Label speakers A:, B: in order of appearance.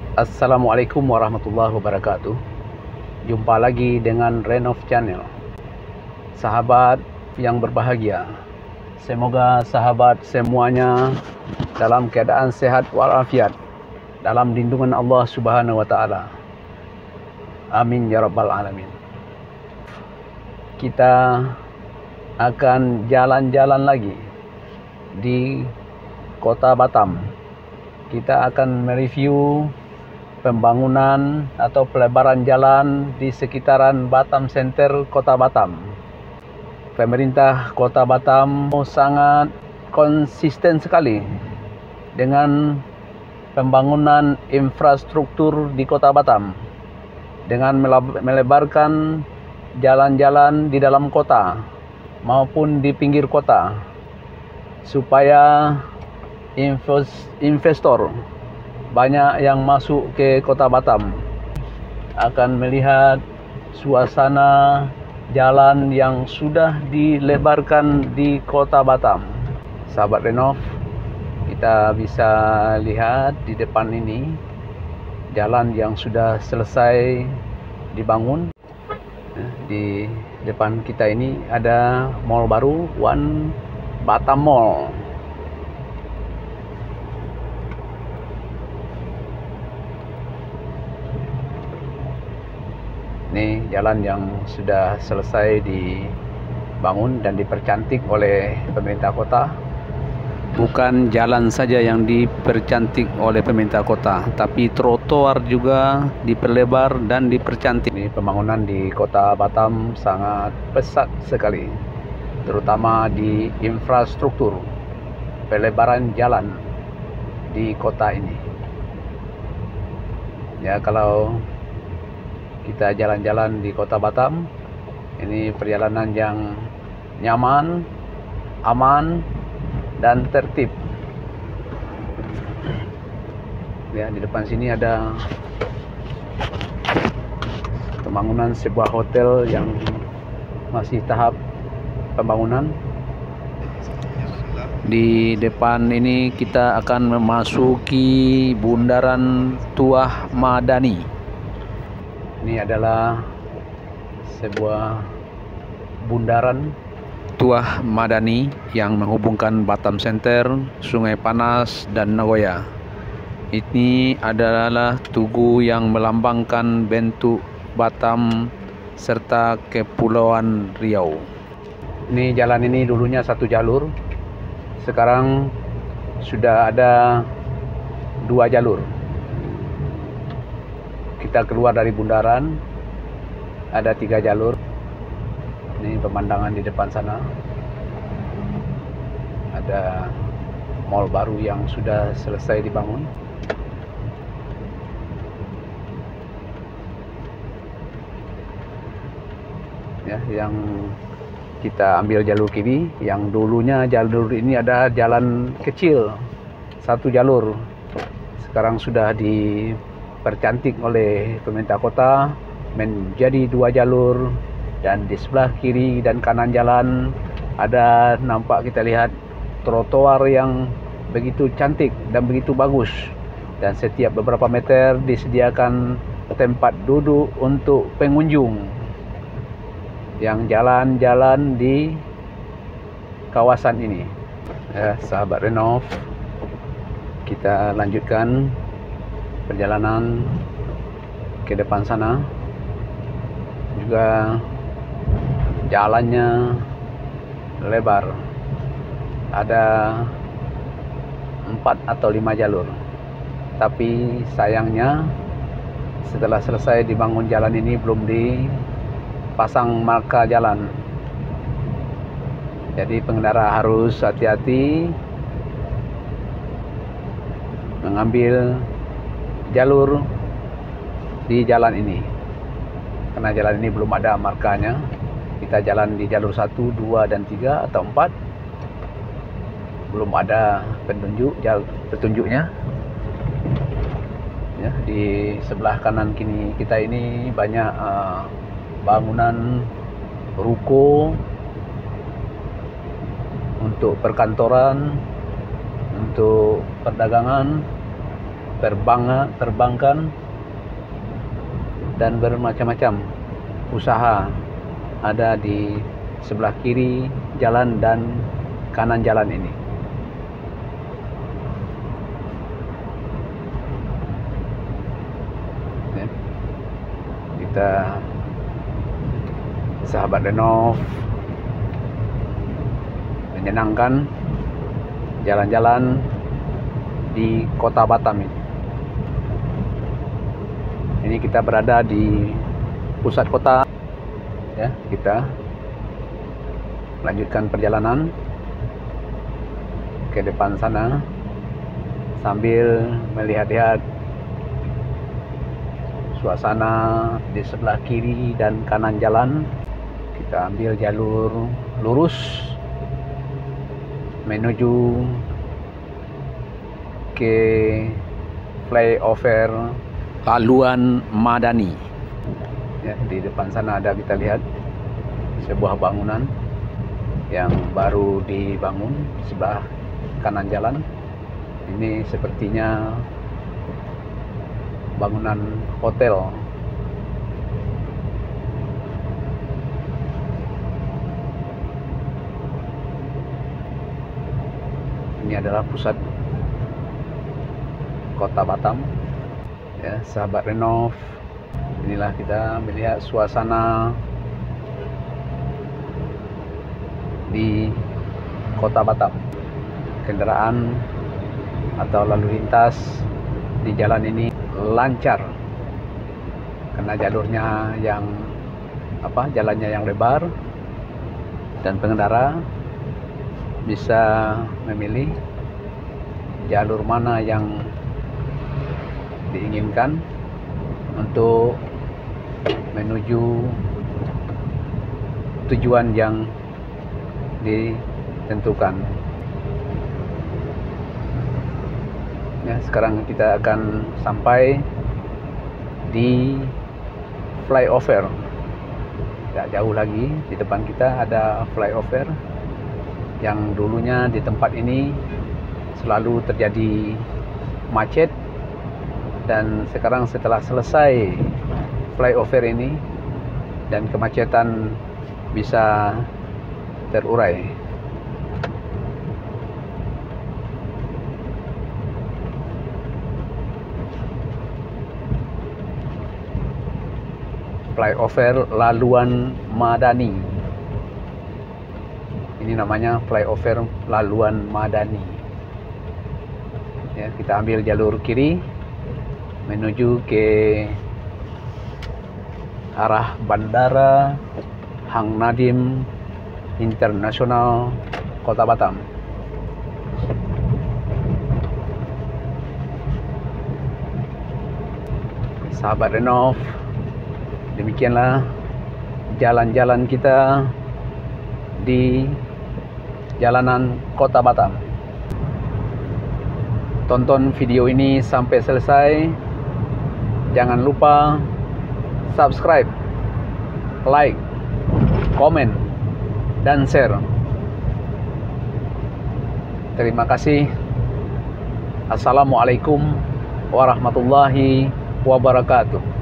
A: Assalamualaikum warahmatullahi wabarakatuh. Jumpa lagi dengan Renov Channel. Sahabat yang berbahagia, semoga sahabat semuanya dalam keadaan sehat walafiat, dalam lindungan Allah Subhanahu wa taala. Amin ya rabbal alamin. Kita akan jalan-jalan lagi di Kota Batam. Kita akan mereview pembangunan atau pelebaran jalan di sekitaran Batam Center, Kota Batam. Pemerintah Kota Batam sangat konsisten sekali dengan pembangunan infrastruktur di Kota Batam, dengan melebarkan jalan-jalan di dalam kota maupun di pinggir kota, supaya investor banyak yang masuk ke Kota Batam akan melihat suasana jalan yang sudah dilebarkan di Kota Batam. Sahabat Renov, kita bisa lihat di depan ini jalan yang sudah selesai dibangun. Di depan kita ini ada mall baru, One Batam Mall. Ini jalan yang sudah selesai dibangun dan dipercantik oleh pemerintah kota. Bukan jalan saja yang dipercantik oleh pemerintah kota, tapi trotoar juga diperlebar dan dipercantik. Ini pembangunan di Kota Batam sangat pesat sekali, terutama di infrastruktur pelebaran jalan di kota ini. Ya, kalau kita jalan-jalan di Kota Batam, ini perjalanan yang nyaman, aman, dan tertib. Ya, di depan sini ada pembangunan sebuah hotel yang masih tahap pembangunan. Di depan ini kita akan memasuki Bundaran Tuah Madani. Ini adalah sebuah bundaran Tuah Madani yang menghubungkan Batam Center, Sungai Panas, dan Nagoya. Ini adalah tugu yang melambangkan bentuk Batam serta Kepulauan Riau. Ini jalan ini dulunya satu jalur, sekarang sudah ada 2 jalur. Kita keluar dari bundaran, ada 3 jalur. Ini pemandangan di depan sana. Ada mall baru yang sudah selesai dibangun. Ya, yang kita ambil jalur kiri, yang dulunya jalur ini ada jalan kecil, 1 jalur. Sekarang sudah dipercantik oleh pemerintah kota menjadi 2 jalur, dan di sebelah kiri dan kanan jalan ada, nampak kita lihat trotoar yang begitu cantik dan begitu bagus, dan setiap beberapa meter disediakan tempat duduk untuk pengunjung yang jalan-jalan di kawasan ini. Ya, sahabat Renov, kita lanjutkan perjalanan ke depan sana. Juga jalannya lebar, ada 4 atau 5 jalur. Tapi sayangnya setelah selesai dibangun jalan ini belum dipasang marka jalan. Jadi pengendara harus hati-hati mengambil jalur di jalan ini, karena jalan ini belum ada markanya. Kita jalan di jalur 1, 2, dan 3 atau 4, belum ada petunjuknya. Ya, di sebelah kanan kini kita ini banyak bangunan ruko untuk perkantoran, untuk perdagangan, perbankan, dan bermacam-macam usaha ada di sebelah kiri jalan dan kanan jalan ini. Ya. Kita sahabat Renov menyenangkan jalan-jalan di kota Batam ini. Ini kita berada di pusat kota, ya. Kita lanjutkan perjalanan ke depan sana sambil melihat-lihat suasana di sebelah kiri dan kanan jalan. Kita ambil jalur lurus menuju ke flyover Laluan Madani. Ya, di depan sana ada, kita lihat sebuah bangunan yang baru dibangun sebelah kanan jalan. Ini sepertinya bangunan hotel. Ini adalah pusat kota Batam, ya sahabat Renov. Inilah kita melihat suasana di kota Batam. Kendaraan atau lalu lintas di jalan ini lancar karena jalurnya yang jalannya yang lebar, dan pengendara bisa memilih jalur mana yang diinginkan untuk menuju tujuan yang ditentukan. Ya, sekarang kita akan sampai di flyover. Tidak jauh lagi, di depan kita ada flyover yang dulunya di tempat ini selalu terjadi macet, dan sekarang setelah selesai flyover ini dan kemacetan bisa terurai. Flyover Laluan Madani. Ini namanya flyover Laluan Madani. Ya, kita ambil jalur kiri menuju ke arah Bandara Hang Nadiem Internasional Kota Batam. Sahabat Renov, demikianlah jalan-jalan kita di jalanan Kota Batam. Tonton video ini sampai selesai. Jangan lupa subscribe, like, komen, dan share. Terima kasih. Assalamualaikum warahmatullahi wabarakatuh.